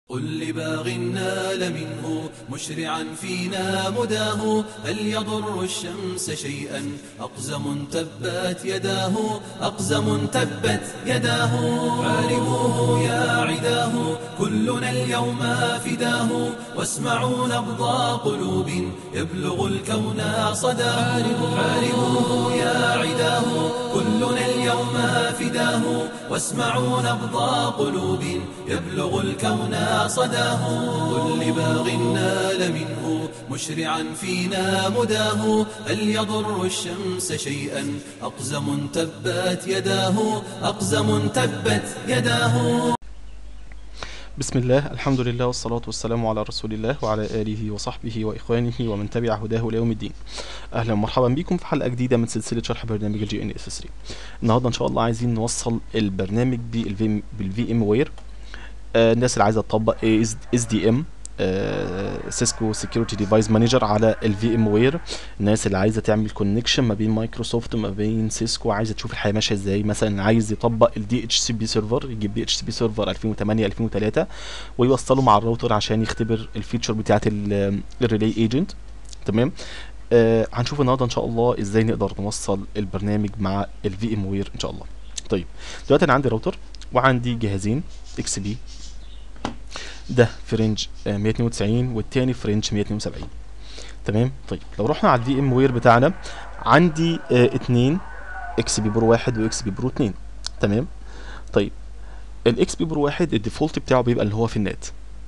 قل لباغ نال منه مشرعا فينا مداه هل يضر الشمس شيئا أقزم تبت يداه أقزم تبت يداه حاربوه يا عداه كلنا اليوم فداه واسمعوا نبض قلوب يبلغ الكون صداه حاربوه يا عداه كلنا اليوم فداه واسمعوا نبض قلوب يبلغ الكون صداه قل لباغ نال منه مشرعا فينا مداه هل يضر الشمس شيئا أقزم تبت يداه أقزم تبت يداه. بسم الله، الحمد لله، والصلاة والسلام على رسول الله وعلى آله وصحبه وإخوانه ومن تبع هداه ليوم الدين. أهلا ومرحبا بكم في حلقة جديدة من سلسلة شرح برنامج الجي ان اس 3. النهاردة إن شاء الله عايزين نوصل البرنامج بالفي ام وير. الناس اللي عايزة تطبق اس دي ام سيسكو سيكيورتي ديفايس مانجر على الفي ام وير، الناس اللي عايزه تعمل كونكشن ما بين مايكروسوفت وما بين سيسكو، عايزه تشوف الحياه ماشيه ازاي، مثلا عايز يطبق الدي اتش سي بي سيرفر، يجيب دي اتش سي بي سيرفر 2008 2003 ويوصله مع الراوتر عشان يختبر الفيتشر بتاعه الريلي ايجنت. تمام. هنشوف النهارده ان شاء الله ازاي نقدر نوصل البرنامج مع الفي ام وير ان شاء الله. طيب، دلوقتي انا عندي راوتر وعندي جهازين اكس بي، ده في رينج 192 والتاني في رينج 172. تمام. طيب، لو رحنا على الفي ام وير بتاعنا، عندي اتنين اكس بي برو واحد واكس بي برو اتنين. تمام. طيب، الاكس بي برو واحد الديفولت بتاعه بيبقى اللي هو في النت.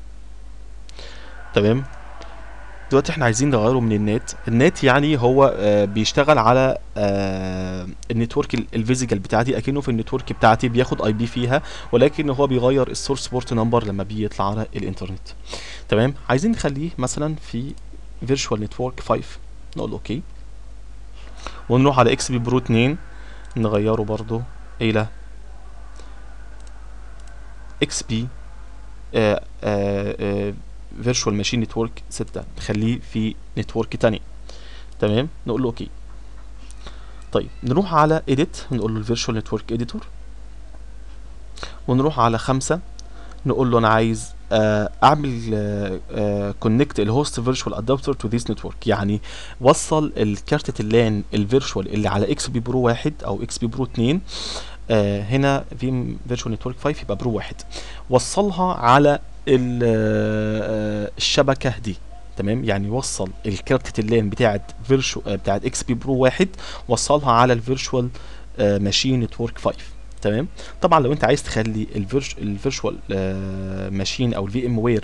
تمام. دلوقتي احنا عايزين نغيره من النت يعني هو بيشتغل على النتورك الفيزيكال بتاعتي، اكنه في النتورك بتاعتي بياخد اي بي فيها، ولكن هو بيغير السورس بورت نمبر لما بيطلع على الانترنت. تمام. عايزين نخليه مثلا في فيرتشوال نتورك 5، نقول اوكي، ونروح على اكس بي برو 2 نغيره برضو الى اكس بي فيرتشوال ماشين نتورك 6، نخليه في نتورك تانية. تمام. نقول له اوكي. طيب، نروح على edit، نقول له الفيرتشوال نتورك اديتور، ونروح على 5 نقول له انا عايز اعمل كونكت الهوست فيرتشوال ادابتر تو ذيس نتورك، يعني وصل الكارتة اللان الفيرتشوال اللي على اكس بي برو 1 او اكس بي برو 2، هنا في فيرتشوال نتورك 5 يبقى برو 1، وصلها على الشبكة دي. تمام. يعني وصل الكارتة اللان بتاعت اكس بي برو 1، وصلها على الفيرتشوال ماشين نتورك 5. تمام. طبعا لو انت عايز تخلي الفيرتشوال ماشين او الفي ام وير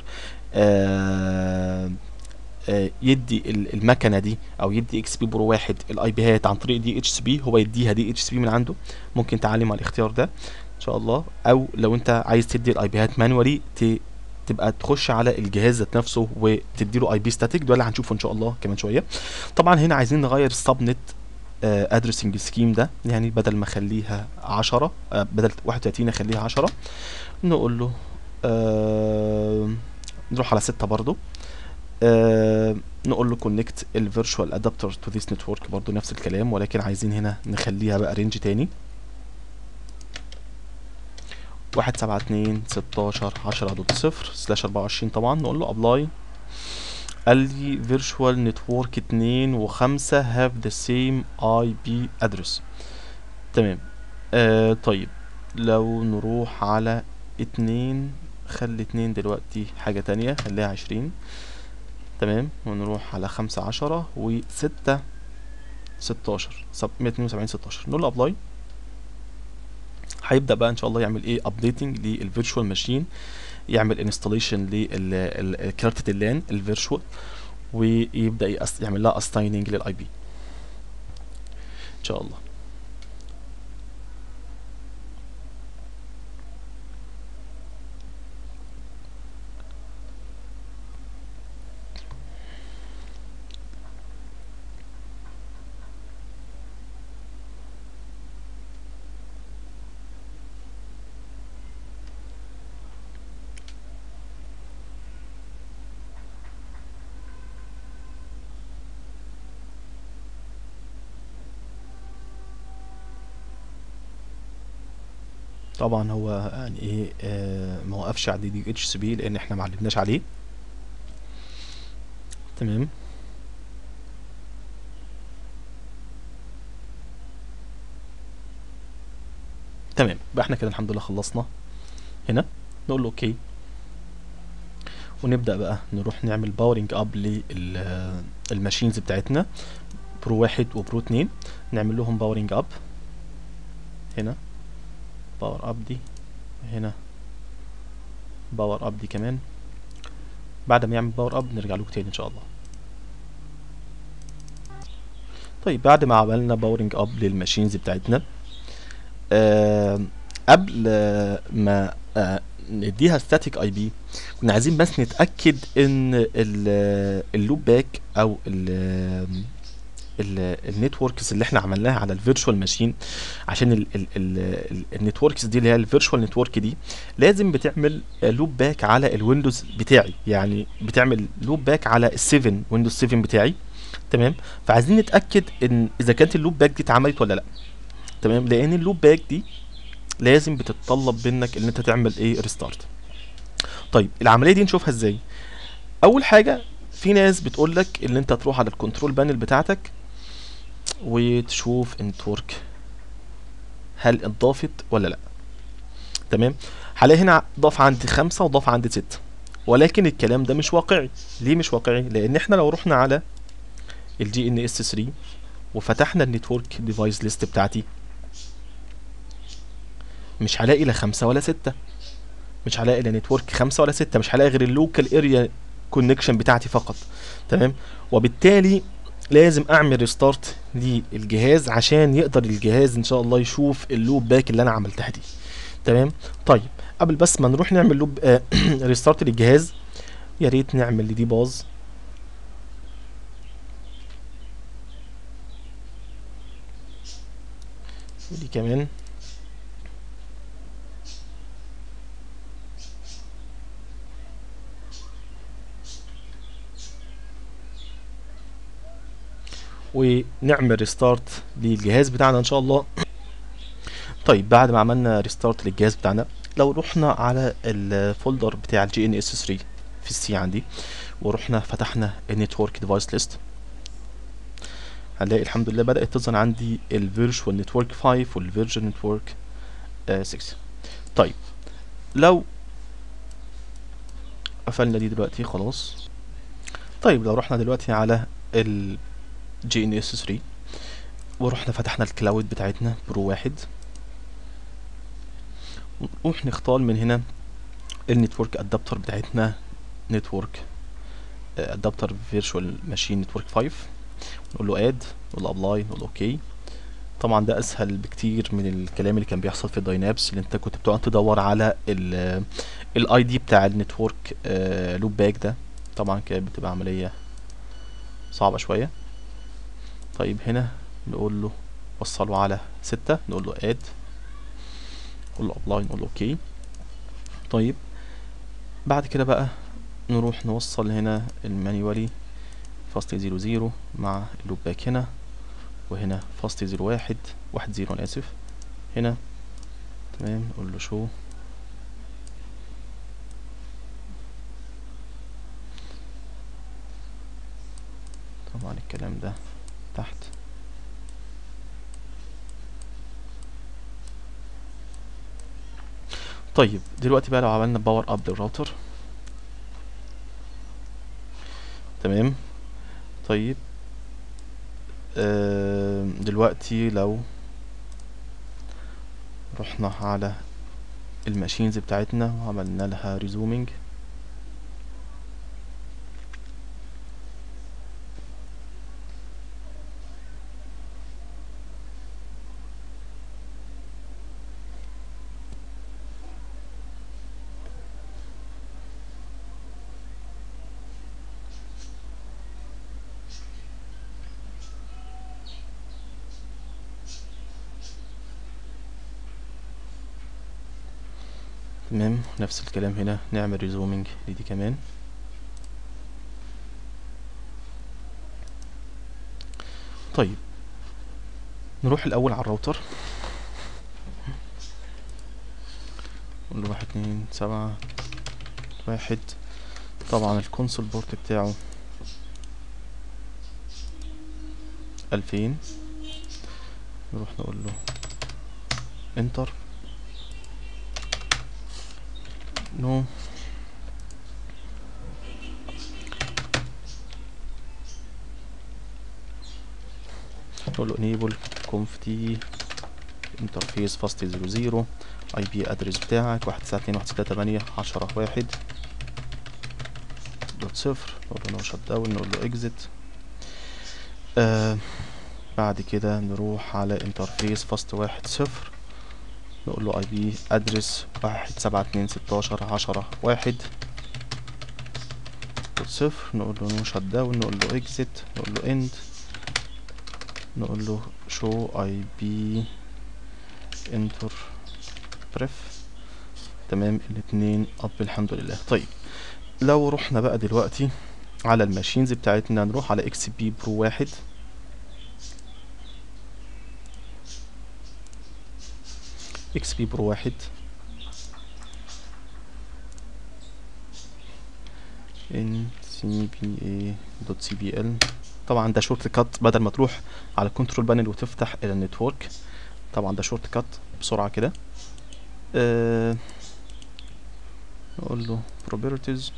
يدي المكنه دي او يدي اكس بي برو 1 الاي بي هات عن طريق دي اتش سي بي، هو يديها دي اتش سي بي من عنده، ممكن تعلم على الاختيار ده ان شاء الله. او لو انت عايز تدي الاي بي هات مانوالي، تبقى تخش على الجهاز ذات نفسه وتدي له اي بي ستاتيك، ده اللي هنشوفه ان شاء الله كمان شويه. طبعا هنا عايزين نغير السب نت ادرسنج سكيم ده، يعني بدل ما اخليها 10 بدل 31 اخليها 10. نقول له نروح على 6 برضو، نقول له كونكت الفيرتشوال ادابتر تو ذيس نتورك، برضو نفس الكلام، ولكن عايزين هنا نخليها بقى رينج تاني 172.16.10.0/24. طبعا نقول له ابلاي، قال لي فيرتشوال نتورك 2 و5 have the same IP address. تمام. طيب، لو نروح على 2، خلي 2 دلوقتي حاجة تانية، خليها 20. تمام. ونروح على 5 10 و6 16 172.16، نقول له ابلاي. هيبدا بقى ان شاء الله يعمل ايه ابديتنج للفيرتشوال ماشين، يعمل انستليشن لكارتة اللان الفيرتشوال، ويبدا يعمل لها اسايننج للاي بي ان شاء الله. طبعا هو يعني ايه ما وقفش على دي اتش سي بي لان احنا ما علمناش عليه. تمام. تمام، يبقى احنا كده الحمد لله خلصنا. هنا نقول له اوكي، ونبدأ بقى نروح نعمل باورنج اب للماشينز بتاعتنا، برو 1 وبرو 2، نعمل لهم باورنج اب. هنا باور اب دي، هنا باور اب دي كمان. بعد ما يعمل باور اب نرجع لكم تاني ان شاء الله. طيب بعد ما عملنا باورنج اب للماشينز بتاعتنا، آه قبل ما نديها ستاتيك اي بي، كنا عايزين بس نتاكد ان اللوب باك او النتوركس اللي احنا عملناها على الفيرتشوال ماشين، عشان النتوركس دي اللي هي الفيرتشوال نتورك دي لازم بتعمل لوب باك على الويندوز بتاعي، يعني بتعمل لوب باك على ال7 ويندوز 7 بتاعي. تمام. فعايزين نتاكد ان اذا كانت اللوب باك دي اتعملت ولا لا. تمام، لان اللوب باك دي لازم بتتطلب منك ان انت تعمل ايه ريستارت. طيب العمليه دي نشوفها ازاي. اول حاجه، في ناس بتقول لك ان انت تروح على الكنترول بانل بتاعتك وتشوف النتورك هل اتضافت ولا لا. تمام. هلاقي هنا ضاف عندي 5 وضاف عندي 6، ولكن الكلام ده مش واقعي. ليه مش واقعي؟ لان احنا لو رحنا على الجي ان اس 3 وفتحنا النتورك ديفايس ليست بتاعتي، مش هلاقي لا 5 ولا 6. مش هلاقي لا نتورك 5 ولا 6، مش هلاقي غير اللوكال اريا كونكشن بتاعتي فقط. تمام. وبالتالي لازم اعمل ريستارت للجهاز عشان يقدر الجهاز ان شاء الله يشوف اللوب باك اللي انا عملتها دي. تمام. طيب قبل بس ما نروح نعمل لوب ريستارت للجهاز، يا ريت نعمل لدي باز. ودي كمان. ونعمل ريستارت للجهاز بتاعنا ان شاء الله. طيب بعد ما عملنا ريستارت للجهاز بتاعنا، لو رحنا على الفولدر بتاع الجي ان اس 3 في السي عندي، ورحنا فتحنا النتورك ديفايس ليست، هنلاقي الحمد لله بدأت تظهر عندي الفيرتشوال نتورك 5 والفيرجن نتورك 6. طيب لو قفلنا دي دلوقتي خلاص. طيب لو رحنا دلوقتي على ال GNS3 ورحنا فتحنا الكلاود بتاعتنا برو 1، ونروح نختار من هنا النتورك ادابتر بتاعتنا، نتورك ادابتر فيرتشوال ماشين نتورك 5، نقول له اد، نقول له ابلاي، نقول له اوكي. طبعا ده اسهل بكتير من الكلام اللي كان بيحصل في الداينابس، اللي انت كنت بتقعد تدور على الاي دي بتاع النتورك لوب باك ده. طبعا كانت بتبقى عمليه صعبه شويه. طيب هنا نقول له وصله على 6، نقول له اد، نقول له ابلاي، نقول له اوكي. طيب بعد كده بقى نروح نوصل هنا المانيوالي فاست 00 مع اللوب باك هنا، وهنا فاست 01 10 انا اسف هنا. تمام، نقول له شو. طبعا الكلام ده تحت. طيب دلوقتي بقى لو عملنا باور اب للراوتر. تمام. طيب دلوقتي لو رحنا على الماشينز بتاعتنا وعملنا لها ريزومينج، تمام نفس الكلام هنا نعمل ريزومينج لدي كمان. طيب نروح الاول على الراوتر. نقول له 127.1. طبعا الكونسول بورت بتاعه 2000. نروح نقول له انتر. نو. نقول له enable conft interface fast 00 اي بي ادرس بتاعك 192.168.10.1.0. نقول له نو شت داون. نقول له exit. بعد كده نروح على انترفيس فاست 10. نقول له اي بي ادرس 172.16.10.1.0. نقول له نو شت داون. نقول له exit. نقول له end. نقول له show اي بي انتر بريف. تمام، الاتنين اب الحمد لله. طيب لو رحنا بقى دلوقتي على الماشينز بتاعتنا، نروح على اكس بي برو 1. اكس بي برو 1 ان سي بي اي دوت سي بي ال. طبعا ده شورت كات، بدل ما تروح على الكنترول بانل وتفتح الى النتورك، طبعا ده شورت كات بسرعه كده. نقول له properties.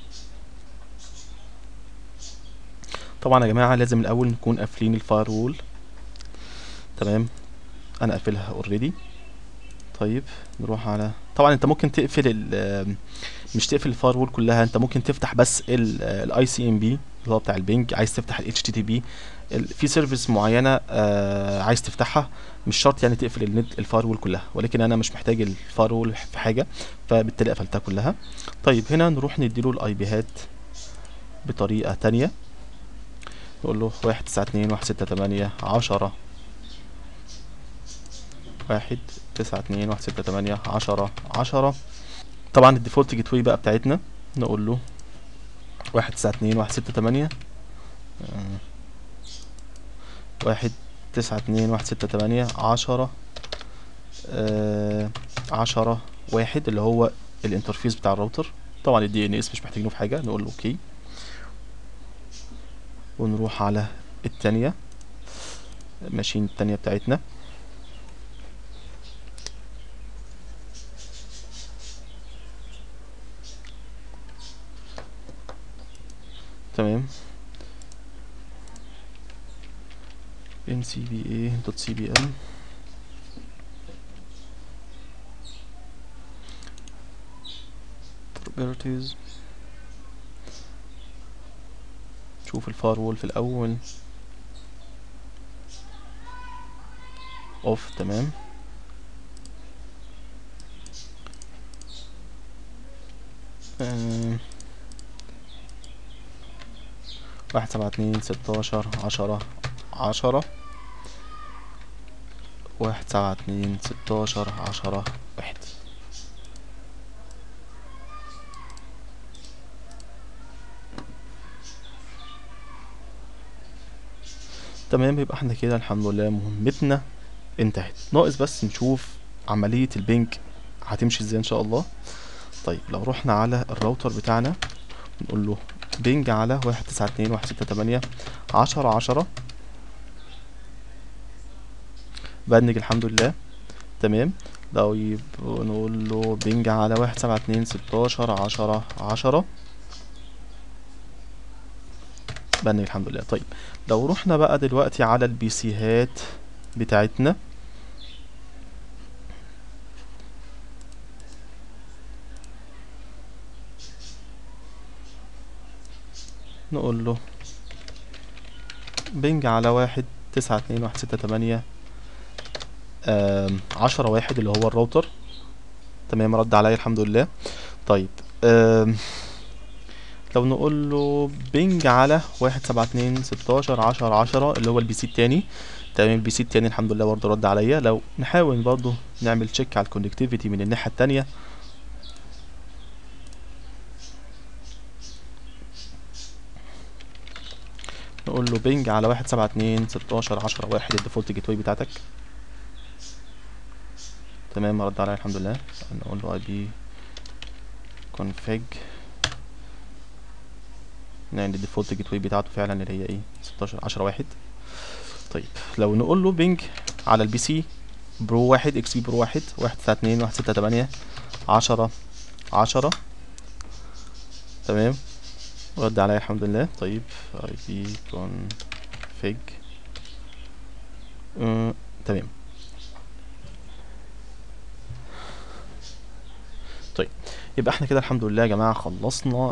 طبعا يا جماعه لازم الاول نكون قافلين الفاير وول. تمام، انا قافلها اوريدي. طيب نروح على، طبعا انت ممكن تقفل مش تقفل الفاير وول كلها، انت ممكن تفتح بس الاي سي ام بي اللي هو بتاع البنج. عايز تفتح الاتش تي تي بي في سيرفيس معينه عايز تفتحها، مش شرط يعني تقفل النت الفاير وول كلها، ولكن انا مش محتاج الفاير وول في حاجه، فبالتالي قفلتها كلها. طيب هنا نروح نديله الاي بيهات بطريقه تانية. نقول له 192.168.10. 192.168.10.10. طبعا الديفولت جيت واي بقى بتاعتنا نقول له 192.168. 192.168.10. 10.1 اللي هو الانترفيس بتاع الراوتر. طبعا الدي ان اس مش محتاجينه في حاجه، نقول له اوكي. ونروح على التانية، الماشين التانية بتاعتنا. تمام، ncba.cbl. properties. شوف الفاير وول في الاول اوف. تمام، واحد سبعة اتنين 16.10.10. 192.16.10.1. تمام، يبقى احنا كده الحمد لله مهمتنا انتهت. ناقص بس نشوف عملية البنج هتمشي ازاي ان شاء الله. طيب لو رحنا على الراوتر بتاعنا نقول له بنج على 192.168.10.10. بنج الحمد لله. تمام، لو نقول له بنج على 192.16.10.10. بنج الحمد لله. طيب لو رحنا بقى دلوقتي على البي سيهات بتاعتنا نقول له بنج على 192.168. 10.1 اللي هو الراوتر. تمام، رد عليا الحمد لله. طيب لو نقول له بنج على 192.16.10.10 اللي هو البي سي التاني. تمام، البي سي التاني الحمد لله برضه رد عليا. لو نحاول برضه نعمل تشيك على الكونكتيفيتي من الناحية التانية، نقول له بنج على 192.16.10.1 الديفولت جيت واي بتاعتك. تمام، رد عليا الحمد لله. نقول له اي بي config يعني الديفولت جيت واي بتاعته فعلا اللي هي ايه 16 10 واحد. طيب لو نقول له بينج على البي سي برو واحد اكس بي برو واحد 192 168 10 10 تمام، رد عليا الحمد لله. طيب اي بي config تمام. طيب يبقى احنا كده الحمد لله يا جماعه خلصنا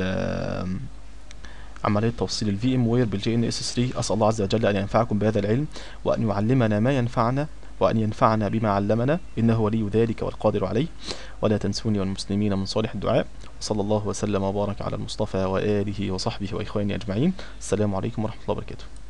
عملية توصيل الفي ام وير بالجي ان اس 3. اسال الله عز وجل ان ينفعكم بهذا العلم وان يعلمنا ما ينفعنا وان ينفعنا بما علمنا انه ولي ذلك والقادر عليه. ولا تنسوني والمسلمين من صالح الدعاء. وصلى الله وسلم وبارك على المصطفى واله وصحبه واخواني اجمعين. السلام عليكم ورحمة الله وبركاته.